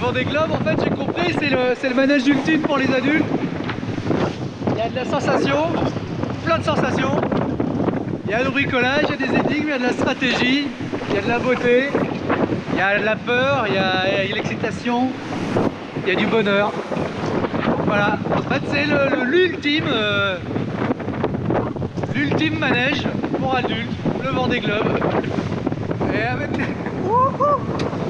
Vendée Globe, en fait, j'ai compris, c'est le manège ultime pour les adultes. Il y a de la sensation, plein de sensations. Il y a du bricolage, il y a des énigmes, il y a de la stratégie, il y a de la beauté, il y a de la peur, il y a l'excitation, il y a du bonheur. Voilà, en fait, c'est l'ultime manège pour adultes, le Vendée Globe. Et avec...